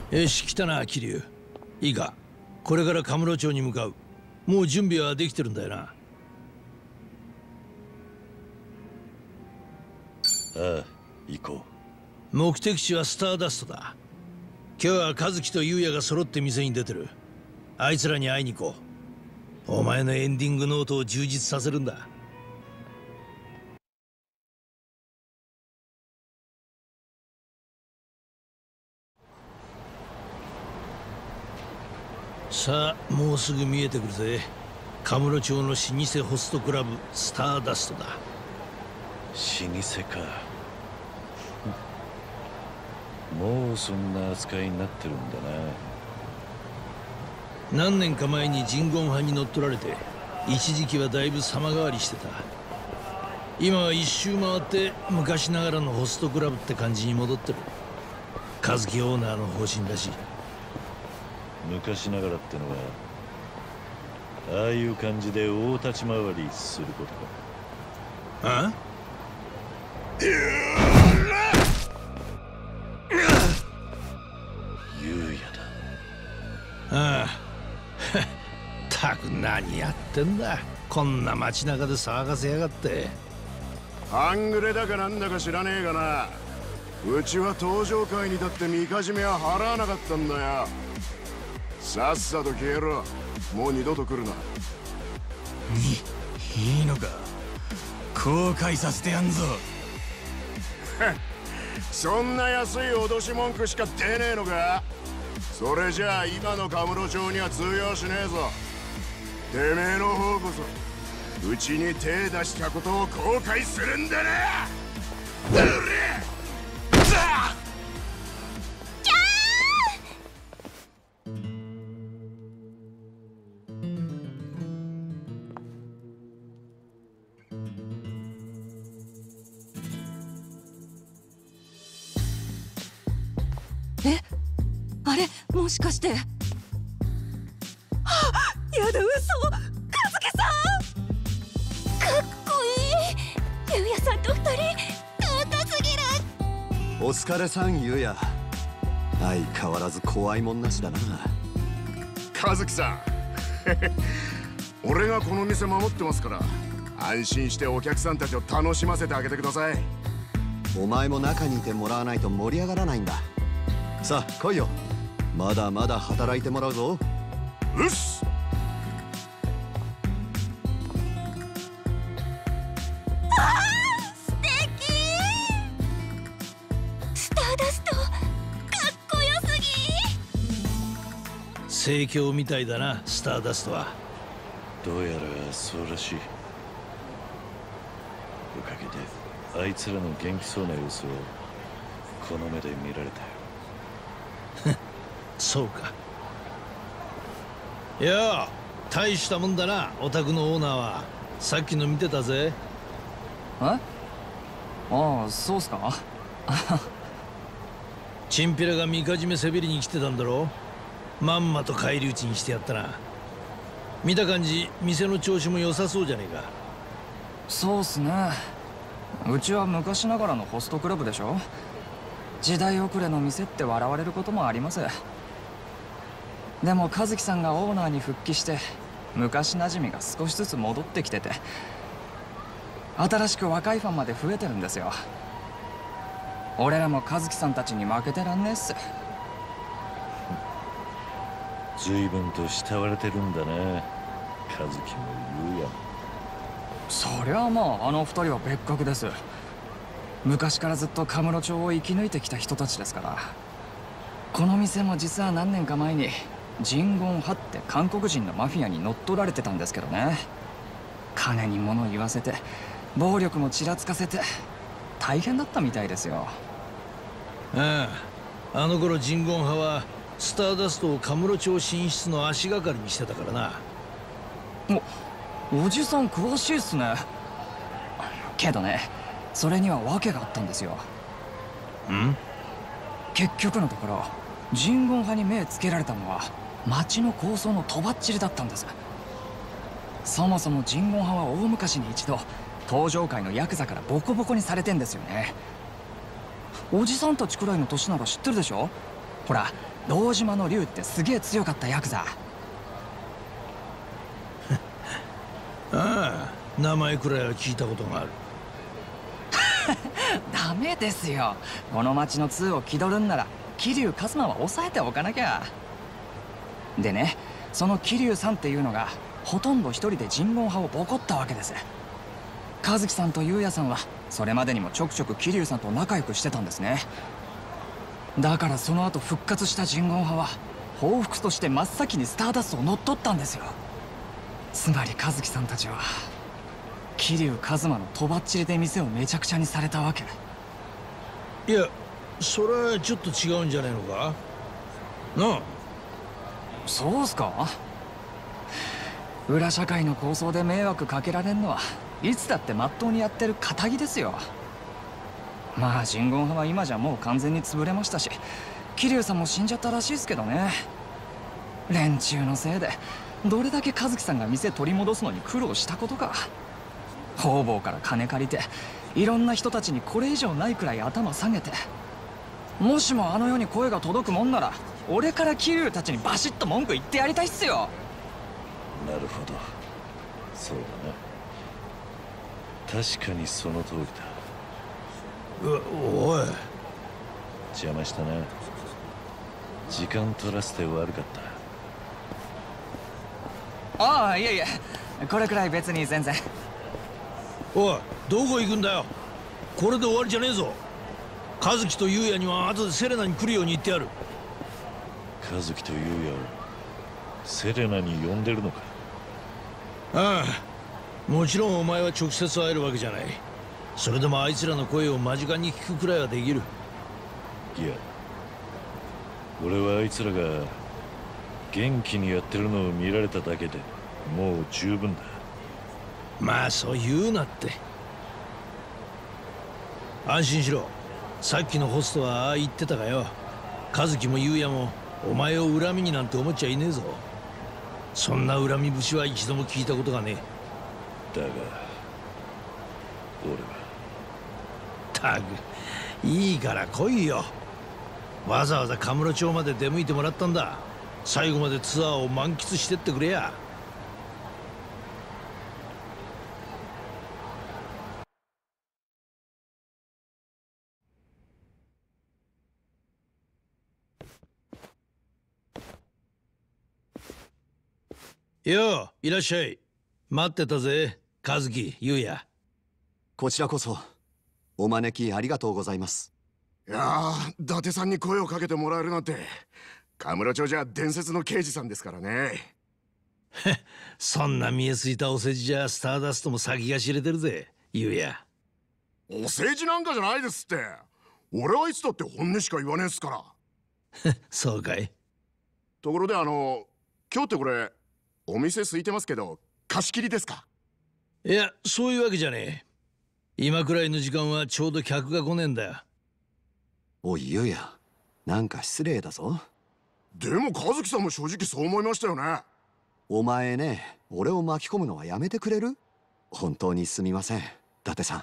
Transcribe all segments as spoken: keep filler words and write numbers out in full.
よし、来たな、桐生。いいか、これからカムロ町に向かう。もう準備はできてるんだよな。ああ、行こう。目的地はスターダストだ。今日は和樹と優也が揃って店に出てる。あいつらに会いに行こう。お前のエンディングノートを充実させるんだ。さあ、もうすぐ見えてくるぜ。カムロ町の老舗ホストクラブスターダストだ。 老舗か。もうそんな扱いになってるんだな。何年か前にジンゴン派に乗っ取られて、一時期はだいぶ様変わりしてた。今は一周回って昔ながらのホストクラブって感じに戻ってる。和樹オーナーの方針らしい。 昔ながらってのは、ああいう感じで大立ち回りすることか。 ああ優也だ。ああたく何やってんだ。こんな街中で騒がせやがって。 半グレだかなんだか知らねえがな、うちは登場会にだってみかじめは払わなかったんだよ。さっさと消えろ。もう二度と来るな。 いいいのか、後悔させてやんぞ。 そんな安い脅し文句しか出ねえのか。それじゃあ今のカムロ町には通用しねえぞ。てめえの方こそうちに手出したことを後悔するんだな。うれえ、あれもしかして。はっ、やだ、嘘。和樹さんかっこいい。優也さんと二人尊すぎる。 お疲れさん、優也。相変わらず怖いもんなしだな。 和樹さん俺がこの店守ってますから、安心してお客さんたちを楽しませてあげてください。 お前も中にいてもらわないと盛り上がらないんだ。さあ来いよ、まだまだ働いてもらうぞ。 うっす。 ああ、素敵。スターダストかっこよすぎ。 盛況みたいだな、スターダストは。 どうやらそうらしい。おかげであいつらの元気そうな様子をこの目で見られたよ。 そうか。いや、大したもんだな、お宅のオーナーは。さっきの見てたぜ。 え？ああ、そうっすか。 チンピラがみかじめせびりに来てたんだろ。まんまと返り討ちにしてやったな。見た感じ店の調子も良さそうじゃねえか。 そうっすね。うちは昔ながらのホストクラブでしょ。時代遅れの店って笑われることもあります。でも和樹さんがオーナーに復帰して昔なじみが少しずつ戻ってきてて、新しく若いファンまで増えてるんですよ。俺らも和樹さんたちに負けてらんねえっす。 随分と慕われてるんだな、和樹も優也も。 そりゃあまあ、あの二人は別格です。昔からずっとカムロ町を生き抜いてきた人たちですから。この店も実は何年か前にジンゴン派って韓国人のマフィアに乗っ取られてたんですけどね。金に物言わせて暴力もちらつかせて大変だったみたいですよ。 ああ、あの頃ジンゴン派はスターダストをカムロ町進出の足がかりにしてたからな。 お、おじさん詳しいっすね。けどね、それには訳があったんですよ。 ん？ 結局のところジンゴン派に目つけられたのは町の構想のとばっちりだったんです。そもそもジンゴン派は大昔に一度登場界のヤクザからボコボコにされてんですよね。おじさんたちくらいの年なら知ってるでしょ。 ほら堂島の竜ってすげえ強かったヤクザ。 ああ、名前くらいは聞いたことがある。 ダメですよ。この町の通を気取るんなら桐生一馬は抑えておかなきゃ。でね、その桐生さんっていうのがほとんど一人で神言派をボコったわけです。和樹さんと優也さんはそれまでにもちょくちょく桐生さんと仲良くしてたんですね。だからその後復活した神言派は報復として真っ先にスターダストを乗っ取ったんですよ。つまり和樹さんたちは桐生一馬のとばっちりで店をめちゃくちゃにされたわけ。 いや、それはちょっと違うんじゃねえのかなあ。 そうっすか。裏社会の抗争で迷惑かけられんのはいつだってまっとうにやってる堅気ですよ。まあ神言派は今じゃもう完全に潰れましたし、桐生さんも死んじゃったらしいですけどね。連中のせいでどれだけ和樹さんが店取り戻すのに苦労したことか。方々から金借りていろんな人たちにこれ以上ないくらい頭下げて、もしもあの世に声が届くもんなら俺から桐生たちにバシッと文句言ってやりたいっすよ。 なるほど、そうだな。確かにその通りだ。 うおい、 邪魔したな。時間取らせて悪かった。 ああ、いえいえ、これくらい別に全然。 おい、どこ行くんだよ。これで終わりじゃねえぞ。和樹と優也には後でセレナに来るように言ってやる。 和樹と優也をセレナに呼んでるのか。 ああ、もちろんお前は直接会えるわけじゃない。それでもあいつらの声を間近に聞くくらいはできる。 いや、俺はあいつらが元気にやってるのを見られただけでもう十分だ。 まあそう言うなって。安心しろ。さっきのホストはああ言ってたがよ、和樹も優也もお前を恨みになんて思っちゃいねえぞ。そんな恨み節は一度も聞いたことがねえ。 だが俺はたく、いいから来いよ。わざわざカムロ町まで出向いてもらったんだ。最後までツアーを満喫してってくれや。よう、いらっしゃい。待ってたぜ、和樹、優也。 こちらこそお招きありがとうございます。 いやー、伊達さんに声をかけてもらえるなんて。カムロ町じゃ伝説の刑事さんですからね。 そんな見えすいたお世辞じゃスターダストも先が知れてるぜ、優也。 お世辞なんかじゃないですって。俺はいつだって本音しか言わねえっすから。 そうかい。 ところであの今日ってこれお店空いてますけど貸し切りですか？ いや、そういうわけじゃねえ。今くらいの時間はちょうど客が来ねえんだよ。 おい優也、なんか失礼だぞ。 でも和樹さんも正直そう思いましたよね。 お前ね、俺を巻き込むのはやめてくれる？本当にすみません、伊達さん。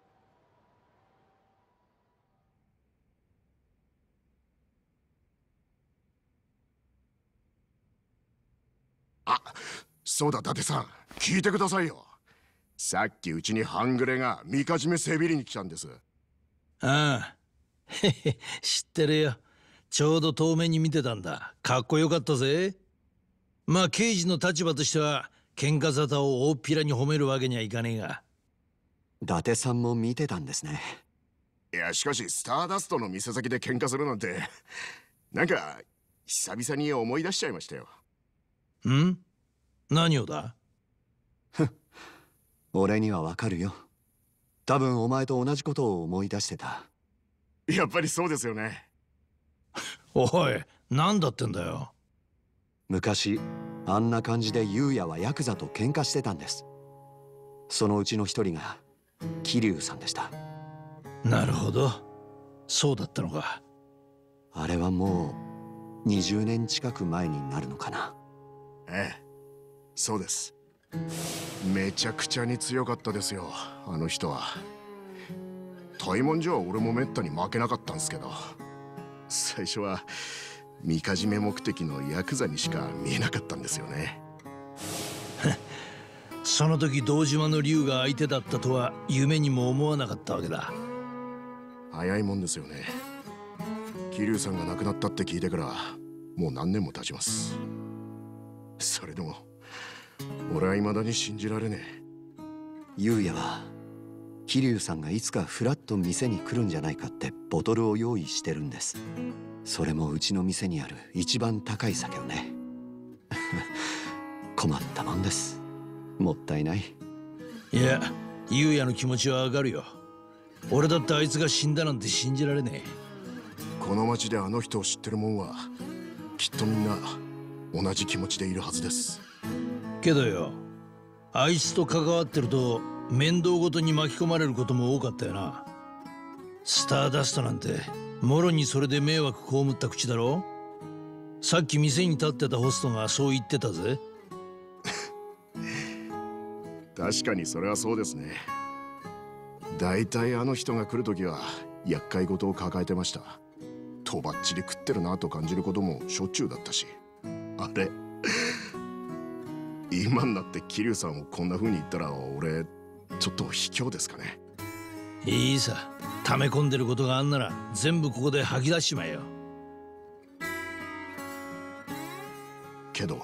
あ、そうだ伊達さん、聞いてくださいよ。さっきうちに半グレがみかじめせびりに来たんです。 ああ、へへ、知ってるよ。ちょうど遠目に見てたんだ。かっこよかったぜ。まあ刑事の立場としては喧嘩沙汰を大っぴらに褒めるわけにはいかねえが。 伊達さんも見てたんですね。 いや、しかしスターダストの店先で喧嘩するなんてなんか久々に思い出しちゃいましたよ。 ん？何をだ？ 俺にはわかるよ。多分お前と同じことを思い出してた。 やっぱりそうですよね。 おい、何だってんだよ。 昔あんな感じで優也はヤクザと喧嘩してたんです。そのうちの一人が桐生さんでした。 なるほど、そうだったのか。 あれはもうにじゅうねん近く前になるのかな。 ええ、そうです。めちゃくちゃに強かったですよ、あの人は。大文字は俺もめったに負けなかったんすけど、最初はみかじめ目的のヤクザにしか見えなかったんですよね。 その時堂島の竜が相手だったとは夢にも思わなかったわけだ。 早いもんですよね。桐生さんが亡くなったって聞いてからもう何年も経ちます。それでも俺は未だに信じられねえ。 優也は桐生さんがいつかフラッと店に来るんじゃないかってボトルを用意してるんです。それもうちの店にある一番高い酒をね。困ったもんです。もったいない。 いや、優也の気持ちはわかるよ。俺だってあいつが死んだなんて信じられねえ。この町であの人を知ってるもんはきっとみんな同じ気持ちでいるはずです。 けどよ、あいつと関わってると面倒ごとに巻き込まれることも多かったよな。スターダストなんてもろにそれで迷惑被った口だろ。さっき店に立ってたホストがそう言ってたぜ。 確かにそれはそうですね。だいたいあの人が来るときは厄介事を抱えてました。とばっちり食ってるなと感じることもしょっちゅうだったし。あれ今になって桐生さんをこんな風に言ったら俺ちょっと卑怯ですかね。 いいさ、溜め込んでることがあんなら全部ここで吐き出しちまえよ。 けど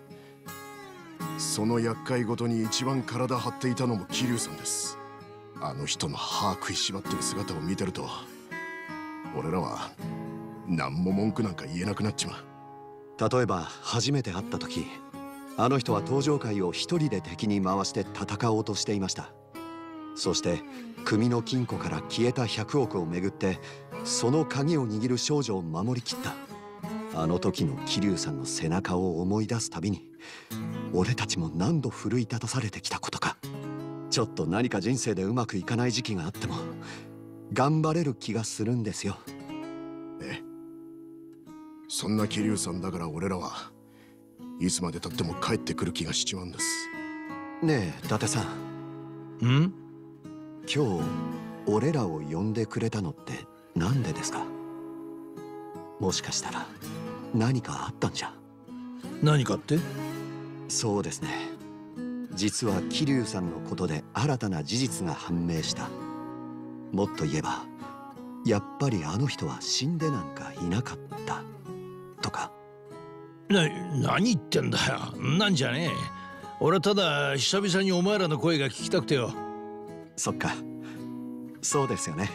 その厄介ごとに一番体張っていたのも桐生さんです。あの人の歯食いしばってる姿を見てると俺らは何も文句なんか言えなくなっちまう。例えば初めて会った時、あの人は登場界を一人で敵に回して戦おうとしていました。そして組の金庫から消えたひゃくおくをめぐってその鍵を握る少女を守りきった。あの時の桐生さんの背中を思い出すたびに俺たちも何度奮い立たされてきたことか。ちょっと何か人生でうまくいかない時期があっても頑張れる気がするんですよ。 ええ、そんな桐生さんだから俺らはいつまでたっても帰ってくる気がしちまうんです。 ねえ伊達さん。 ん？ 今日俺らを呼んでくれたのってなんでですか？もしかしたら何かあったんじゃ。 何かって？ そうですね、実は桐生さんのことで新たな事実が判明した。もっと言えばやっぱりあの人は死んでなんかいなかったとか。 な、何言ってんだよ。なんじゃねえ。俺はただ久々にお前らの声が聞きたくてよ。 そっか、そうですよね。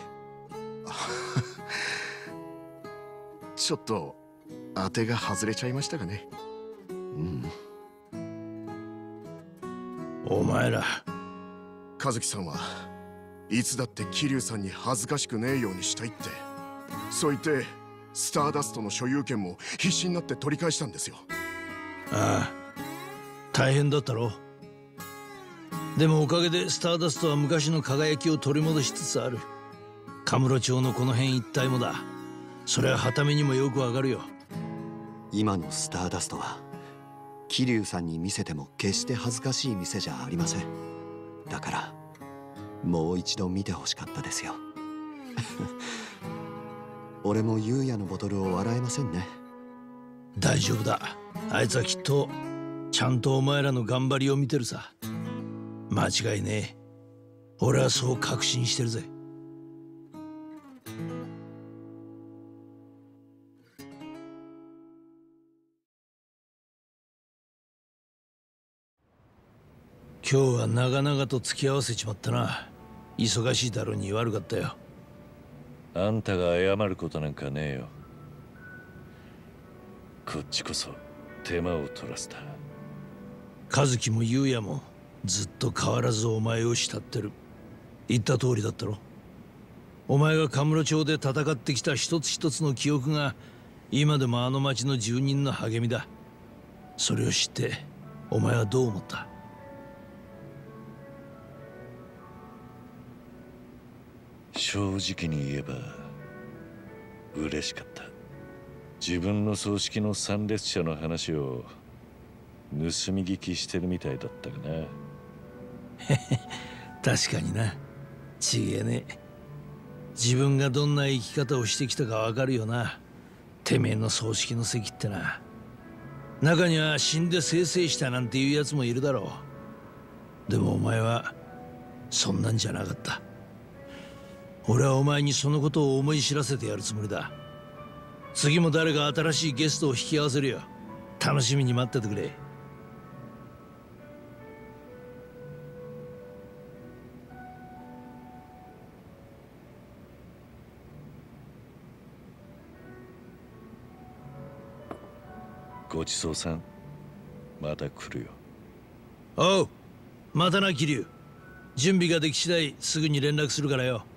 ちょっと当てが外れちゃいましたかね。 うん。 お前ら和樹さんはいつだって桐生さんに恥ずかしくねえようにしたいってそう言ってスターダストの所有権も必死になって取り返したんですよ。 ああ、大変だったろ。でもおかげでスターダストは昔の輝きを取り戻しつつある。カムロ町のこの辺一帯もだ。それは傍目にもよくわかるよ。 今のスターダストは桐生さんに見せても決して恥ずかしい店じゃありません。だからもう一度見てほしかったですよ。俺も優也のボトルを笑えませんね。 大丈夫だ。あいつはきっとちゃんとお前らの頑張りを見てるさ。間違いねえ。俺はそう確信してるぜ。今日は長々と付き合わせちまったな。忙しいだろうに悪かったよ。 あんたが謝ることなんかねえよ。こっちこそ手間を取らせた。 和樹も優也もずっと変わらずお前を慕ってる。言った通りだったろ。お前がカムロ町で戦ってきた一つ一つの記憶が今でもあの町の住人の励みだ。それを知ってお前はどう思った？ 正直に言えば嬉しかった。自分の葬式の参列者の話を盗み聞きしてるみたいだったかな。 確かにな。ちげえね。自分がどんな生き方をしてきたかわかるよな。 てめえの葬式の席ってな、中には死んでせいせいしたなんていうやつもいるだろう。でもお前はそんなんじゃなかった。俺はお前にそのことを思い知らせてやるつもりだ。次も誰か新しいゲストを引き合わせるよ。楽しみに待っててくれ。 ごちそうさん、また来るよ。 おう、またな桐生。準備ができ次第すぐに連絡するからよ。